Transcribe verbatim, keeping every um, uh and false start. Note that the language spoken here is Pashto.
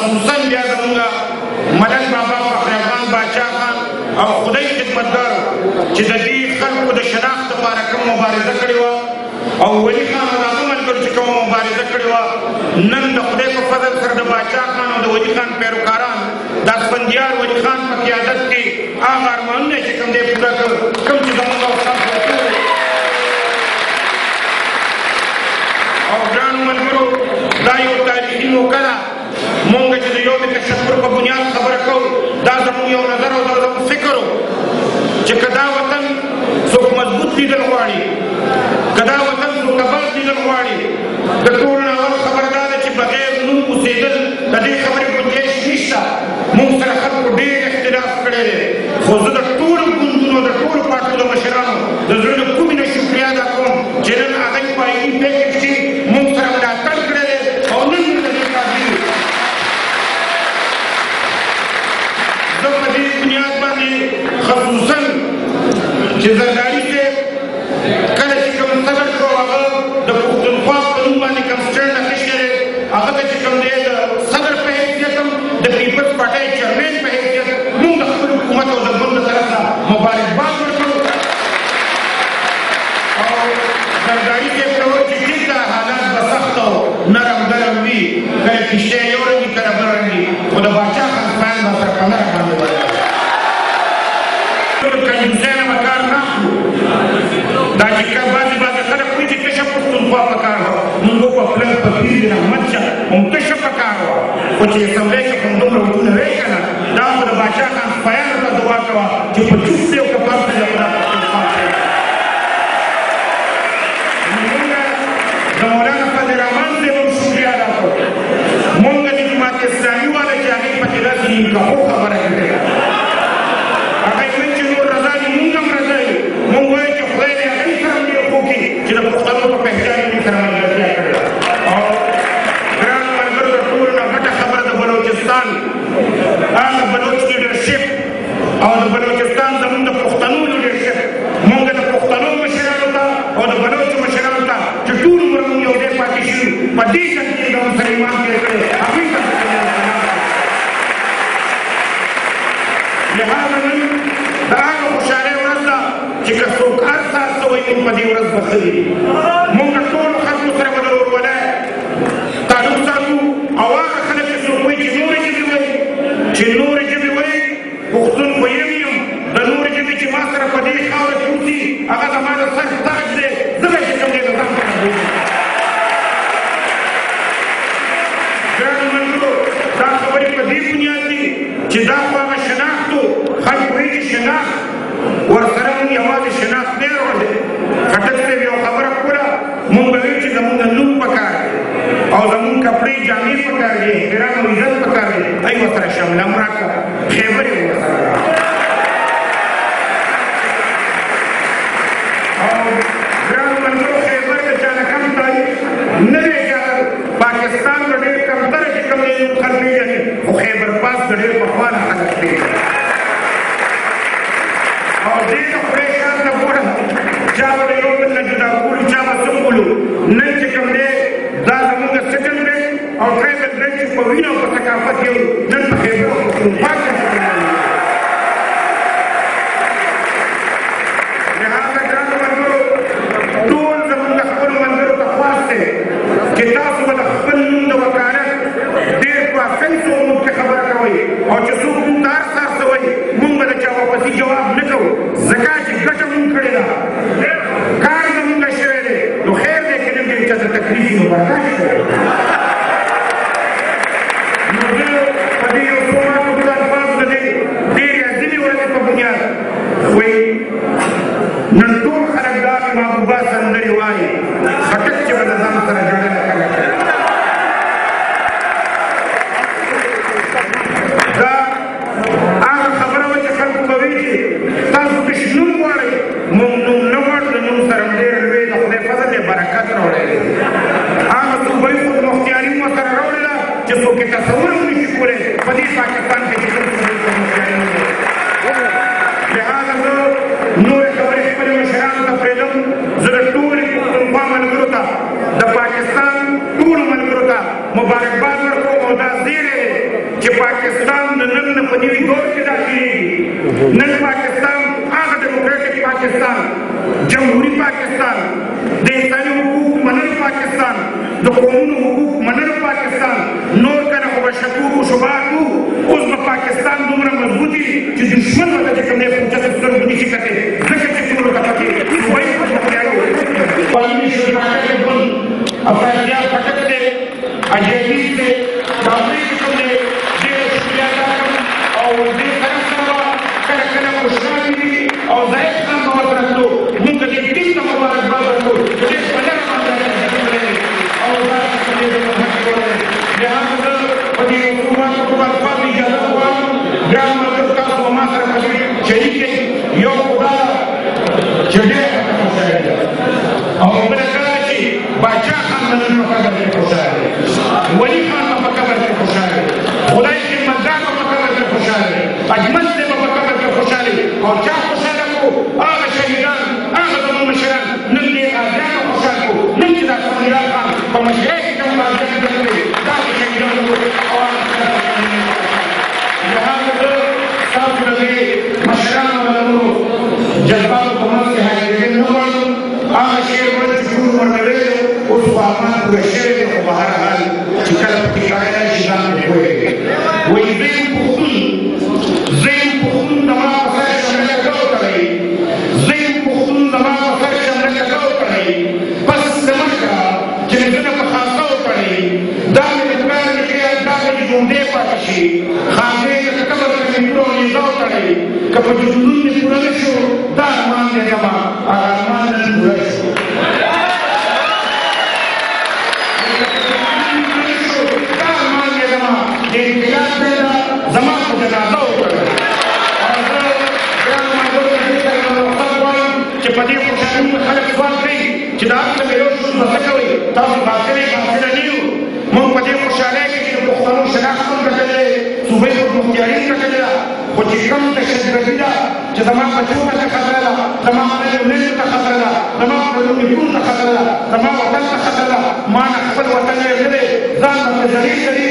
خصوصا بیا زمونږ ملک بابا فخر افغان باچا خان او خدای خدمتګار چې د دې خلکو د شناخت لپاره کوم مبارزه کړې وه او ولي خان او د هغه ملګرو چې کومه مبارزه کړې وه نن د خدای په فضل سره د باچا خان او د ولي خان پیروکاران د اسفندیار ولي خان په قیادت کې هغه ارمانونه چې کوم دی پوره کړ کوم چې زموږ او ستاسو او ګرانو ملګرو دا یو تاریخي موقع ده مونږ چې د یو د تشکر په بنیاد خبره کوو دا زموږ یو نظر او دا زموږ فکر و چې که دا وطن څوک مضبوط لیدل غواړي که دا وطن څوک اباد لیدل غواړي د ټولو نه اول خبره دا ده چې بغیر نوم اوسېدل د دې خبرې گنجایش نشته مونږ سره خلکو ډېر اختلاف کړی دی خو زه د ټولو ګوندونو د ټولو پارټیو د مشرانو د زړه له کومې نه شکریا ادا کوم چې نن هغوی په عیني پیکج کې مونږ سره ملاتړ کړی دی او نن موږ د دې قاضي یو زه په دې بنیاد باندې خصوصا چې زرداري صاحب کله چې کوم صدر شو هغه د پښتونخوا په نوم باندې کوم سټنډ اخیستی دی هغه ته چې کوم دی د صدر په حیثیت هم د پیپلز پارټۍ چیرمین په حیثیت موږ د خپل حکومت او د ګوند له طرف نه مبارکباد ورکړو او زرداري صاحب ته وویل چې ټیک ده حالات به سخت او نرم ګرم وي کله کښتۍ یو رنګ وي کله بل رنګ وي خو د باچا خان فیان به سره په نرم باندې ورکړي کنجوسیانه به کار نه اخلو دا چې بعضې بعضې خلک وایي چې تشه پښتونخوا په کار وه مونږ په پلک په پیر د رحمت شه هم تشه په کار وه خو چې اسمبلی کې کوم دومره وجونه وی که نه دا خو د باچا خان سپیانو ته دعا کوه چې په چوپ دی او که پاک دی خو دا پښتونخوا کوي مونږ د مولانا فضل رحمان صاحب هم شکریا ادا کړو مونږ د جماعت اسلامي والا چې هغې پکې داسې نکاحو خبره کړې ده هغوی وایي چې نور رضا دي مونږ هم رضا یو مونږ وایو چې خدای دې هغوی سره هم ډېر ښو کړي چې د پښتنو په پهچان یې سره ملګرتیا کړې ده او ګرانو ملګرو د ټولو نه غټه خبره د بلوچستان هغه بلوچ لیډرشپ او د بلوچستان زمونږ د پښتنو لیډرشپ مونږ د پښتنو مشرانو ته او د بلوچو مشرانو ته چې ټول عمر مونږ یو ځای پاتې شوي په دې شکل کې زموږ سره ایمان تېر کړی هغوی ته لهذا نن د هغه خوشحالۍ ورځ ده چې که څوک هر ساعت څه وایي موږ په دې ورځ به ښه وي موږ د ټولو خلکو سره به د ورورولۍ تعلق ساتو او هغه خلک چې څوک وایي چې نورې ژبې وایي چې نورې ژبې وایي پښتون خو یم یم د نورې ژبې چې ما سره په دې خاوره کې اوسي هغه زما د سر تاج دی زه به چې کوم دی د ځان څخه بولم ګرانو ملګرو دا خبرې په دې بنیاد دي چې دا خو هغه شناخت و خلک وایي چې شناخت ورسره مونږ یوازې شناخت نه راوړی خټک صاحب یو خبره کوله مونږ به وایو چې زمونږ نوم پکار دی او زمونږ کپړې جامې پکار دي احترام او عزت پکار دی ای ورسره شمله م راکړه خیبر یې ورسره او ګرانو ملګرو خیبر د چا نه کم تاریخ نه دی چې پاکستان به ډېر کمتره چې کوم دی خلک پېژني خو خیبر پاس د ډېر پخوا نه خلک پېژني او دې ته خدای شان ته ګوره چا به د یو بل نه جدا کولو چا به څه کولو نن چې کوم دی دا زمونږ سیکنډ بیلټ او ټرایبل بیلټ چې په وینه او په ثقافت یو نن په خیبر پختونخوا کې لهذا ګرانو ملګرو ټول زمونږ خپلو ملګرو ته خواست دی چې تاسو به د خپل نوم د وکالت ډېر په اسانۍ سره موږ کې خبره کوئ او چې څوک موږ ته هر سهار څه وایي موږ به د چا واپسي جواب نه کوو ځکه چې ګټه موږ کړې ده کار زمونږ شوی دی نو خیر دی که نن ډېر چا ته تکلیف وي نو برداشت کوي نو زه په دې یو څو ماتو ټول الفاظو د دې ډېرې عظیمې ورځې په بنیاد وایي نن ټول خلک دا محبوبه سندرې وایي خټک چې به د ځان سره جوړه کله کوي دا هغه خبره وه چې خلکو به وایي چې تاسو تش نوم غواړئ موږ نوم نه غواړو د نوم سره ډېر لوی د خدای فضل یې برکت راوړی دی هغه صوبایي خودمختیاري مو سره راوړې ده چې څوک یې تصور هم نشي کولی په دې پاکستان کې چې کوم صوبایي خودمختیاري نه دی لهذا زه نورې خبرې خپلې مشرانو ته پرېږدم زه د ټولې پښتونخوا ملګرو ته د پاکستان ټولو ملګرو ته مبارکباد ورکوم او دا زیری دی پاکستان د نن نه په نوي دور کې داخلېږي. نن پاکستان هغه ډیموکریټک پاکستان، جمهوري پاکستان، د انساني حقوقو منلو پاکستان، د قومونو حقوق منلو پاکستان، نور کنه خو به شکوک و شبهات وو، اوس به پاکستان دومره مضبوط وي چې دشمن به ته چې کوم دی په اوچتو سترګو نشي کتلی، ځکه چې ټولو ته پکې صوبایي پرمختیايي پرمیشن پاکستان بند افغانستان پکت دی اجیبی دی دامنی چې کوم دی ډېره شکریه ادا کوم او دې طرف ته به کله کله خوشحالي وي او ضعیف هم به ورته تلو. مونږ دې ټیم ته مبارکباد ورکړو چې ډېر په نره باندې او دا چې کوم دی د مذهب کولای. لهغه زه په دې حکوماتو په الفاظو اجازه غواړم ګران ملګرو تاسو به ما سره په دې شریک یئ. یو خو دا چې ډېره خوشحالي ده او بله دا ده چې باچا خان به نن په قبر کې خوشحاله دی، ولي خان به په قبر کې خوشحاله دی، خدای خدمتګار به په قبر کې خوشحاله دی، اجمل دی به په قبر کې خوشحاله دی. او چا خوشحاله کړو؟ هغه شهیدان، هغه زموږ مشران. نن دې غازیانو خوشحال کړو، نن چې دا سمیرا خان په مشرۍ کې کوم غازیان ګرځوي دا د شهیدانو او هغه لهغه زه ستاسو د دې مشرانو او نورو جذباتو په منځ کې حاضرېدل نه غواړم. هغه شعر ورته چې موږ ورته ویلی اوس په افغان پوره شوی دی، خو په هر حال چې کله پکې کړی راشي ځان پرې پوهېږي. وایي زه یم پښتون، زه یم پښتون زما په سر شمله ګو کړی، زه یم پښتون زما په سر شمله ګو کړی، پس له مخکه چې مې زه نه په خاصه وکړی دا مې د پلار نیکه دا مې د ژوندی پاتې شي خاندې د قبر ته مې پوره نیزه وکړی که په جنون مې پوره نه شو دا ارمان دی زما هغه ارمان نن پوره شو. انقلاب پیدا زما په جنازه وکړه او زه ګرانو ملګرو ته دې سره رخصت غواړم چې په دې خوشحالي کې خلک سوال کوي چې د هر څه مې یو شون به څه کوئ؟ تاسو باطلې باطله نه یو. موږ په دې خوشحالۍ کې چې د پښتنو شناخت هم ګټلې دی، صوبۍ پرمختیايي هم ګټلې ده، خو چې کوم دهشتګردي ده چې زما بچو ته خطره ده، زما ملګرو ته خطره ده، زما نیکونو ته خطره ده، زما وطن ته خطره ده. ما نه خپل وطن هېر نه دی، ځان به مې ذلیل ګڼي